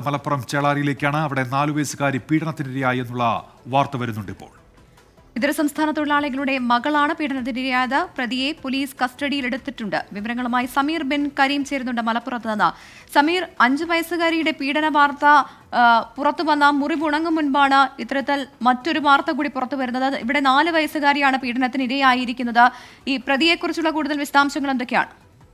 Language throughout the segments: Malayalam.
മലപ്പുറം ചേളാരിയിലേക്കാണ്. അവിടെ 4 വയസ്സുകാരി പീഡനത്തിനിരയായി എന്നുള്ള വാർത്ത വരുന്നുണ്ട് ഇപ്പോൾ. ഇതര സംസ്ഥാന തൊഴിലാളികളുടെ മകളാണ് പീഡനത്തിനിരയായത്. പ്രതിയെ പോലീസ് കസ്റ്റഡിയിലെടുത്തിട്ടുണ്ട്. വിവരങ്ങളുമായി സമീർ ബിൻ കരീം ചേരുന്നുണ്ട് മലപ്പുറത്ത് നിന്ന്. സമീർ, 5 വയസ്സുകാരിയുടെ പീഡന വാർത്ത പുറത്തു വന്ന മുറിവുണങ്ങും മുൻപാണ് ഇത്തരത്തിൽ മറ്റൊരു വാർത്ത കൂടി പുറത്തു വരുന്നത്. ഇവിടെ 4 വയസ്സുകാരിയാണ് പീഡനത്തിനിരയായിരിക്കുന്നത്. ഈ പ്രതിയെക്കുറിച്ചുള്ള കൂടുതൽ വിശദാംശങ്ങൾ എന്തൊക്കെയാണ്?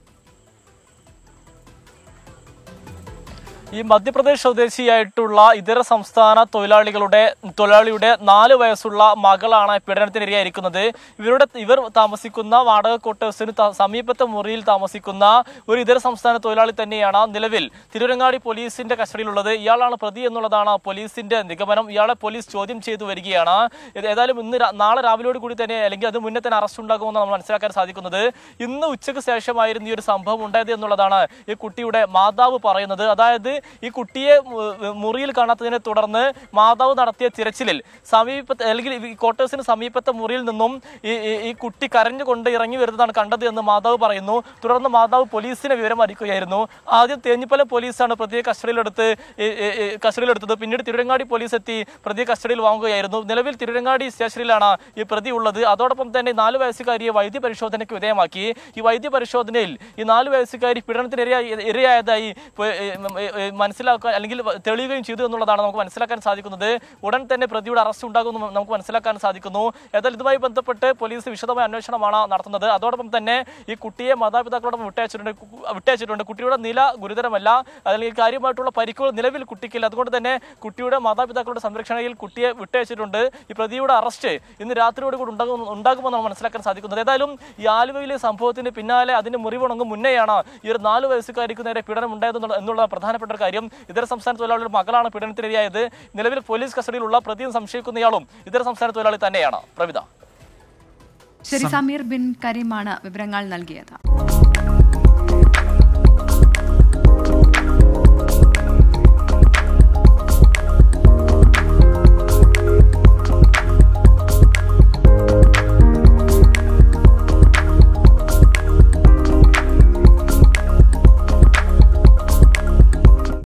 ഈ മധ്യപ്രദേശ് സ്വദേശിയായിട്ടുള്ള ഇതര സംസ്ഥാന തൊഴിലാളിയുടെ 4 വയസ്സുള്ള മകളാണ് പീഡനത്തിനിരയായിരിക്കുന്നത്. ഇവർ താമസിക്കുന്ന വാടക ക്വാർട്ടേഴ്സിന് സമീപത്തെ മുറിയിൽ താമസിക്കുന്ന ഒരു ഇതര സംസ്ഥാന തൊഴിലാളി തന്നെയാണ് നിലവിൽ തിരൂരങ്ങാടി പോലീസിന്റെ കസ്റ്റഡിയിലുള്ളത്. ഇയാളാണ് പ്രതി എന്നുള്ളതാണ് പോലീസിന്റെ നിഗമനം. ഇയാളെ പോലീസ് ചോദ്യം ചെയ്തു വരികയാണ്. ഏതായാലും നാളെ രാവിലെയോട് കൂടി തന്നെ, അല്ലെങ്കിൽ അത് മുന്നേ തന്നെ അറസ്റ്റ് ഉണ്ടാകുമെന്ന് നമ്മൾ മനസ്സിലാക്കാൻ സാധിക്കുന്നത്. ഇന്ന് ഉച്ചയ്ക്ക് ശേഷമായിരുന്നു ഈ ഒരു സംഭവം ഉണ്ടായത് എന്നുള്ളതാണ് ഈ കുട്ടിയുടെ മാതാവ് പറയുന്നത്. അതായത് ഈ കുട്ടിയെ മുറിയിൽ കാണാത്തതിനെ തുടർന്ന് മാതാവ് നടത്തിയ തിരച്ചിലിൽ അല്ലെങ്കിൽ ഈ ക്വാർട്ടേഴ്സിന് സമീപത്തെ മുറിയിൽ നിന്നും ഈ കുട്ടി കരഞ്ഞുകൊണ്ട് ഇറങ്ങി വരുന്നതാണ് കണ്ടത് എന്ന് മാതാവ് പറയുന്നു. തുടർന്ന് മാതാവ് പോലീസിനെ വിവരം അറിയിക്കുകയായിരുന്നു. ആദ്യം തേഞ്ഞിപ്പലം പോലീസാണ് പ്രതിയെ കസ്റ്റഡിയിലെടുത്തത്. പിന്നീട് തിരുരങ്ങാടി പോലീസ് എത്തി പ്രതിയെ കസ്റ്റഡിയിൽ വാങ്ങുകയായിരുന്നു. നിലവിൽ തിരുരങ്ങാടി സ്റ്റേഷനിലാണ് ഈ പ്രതി ഉള്ളത്. അതോടൊപ്പം തന്നെ 4 വയസ്സുകാരിയെ വൈദ്യപരിശോധനയ്ക്ക് വിധേയമാക്കി. ഈ വൈദ്യപരിശോധനയിൽ ഈ 4 വയസ്സുകാരി പീഡനത്തിന് ഇരയായതായി മനസ്സിലാക്കാൻ അല്ലെങ്കിൽ തെളിയുകയും ചെയ്തു എന്നുള്ളതാണ് നമുക്ക് മനസ്സിലാക്കാൻ സാധിക്കുന്നത്. ഉടൻ തന്നെ പ്രതിയുടെ അറസ്റ്റ് ഉണ്ടാകുമെന്ന് നമുക്ക് മനസ്സിലാക്കാൻ സാധിക്കുന്നു. ഏതായാലും ഇതുമായി ബന്ധപ്പെട്ട് പോലീസ് വിശദമായ അന്വേഷണമാണ് നടത്തുന്നത്. അതോടൊപ്പം തന്നെ ഈ കുട്ടിയെ മാതാപിതാക്കളോടൊപ്പം വിട്ടയച്ചിട്ടുണ്ട്. കുട്ടിയുടെ നില ഗുരുതരമല്ല, അല്ലെങ്കിൽ കാര്യമായിട്ടുള്ള പരിക്കുകൾ നിലവിൽ കുട്ടിക്കില്ല. അതുകൊണ്ട് തന്നെ കുട്ടിയുടെ മാതാപിതാക്കളുടെ സംരക്ഷണയിൽ കുട്ടിയെ വിട്ടയച്ചിട്ടുണ്ട്. ഈ പ്രതിയുടെ അറസ്റ്റ് ഇന്ന് രാത്രിയോട് കൂടി ഉണ്ടാകുമെന്നാണ് മനസ്സിലാക്കാൻ സാധിക്കുന്നത്. ഏതായാലും ഈ ആലുവയിലെ സംഭവത്തിന് പിന്നാലെ അതിന് മുറിവുണങ്ങും മുന്നേയാണ് ഈ ഒരു 4 വയസ്സുകാരിക്ക് നേരെ പീഡനം ഉണ്ടായത് എന്നുള്ള പ്രധാനപ്പെട്ട കാര്യം. ഇതര സംസ്ഥാന തൊഴിലാളിയുടെ മകളാണ് പീഡനത്തിനിരയായത്. നിലവിൽ പോലീസ് കസ്റ്റഡിയിലുള്ള പ്രതിയും സംശയിക്കുന്നയാളും ഇതര സംസ്ഥാന തൊഴിലാളി തന്നെയാണ്. പ്രവിത. ശരി, സമീർ ബിൻ കരീമാണ് വിവരങ്ങൾ നൽകിയത്.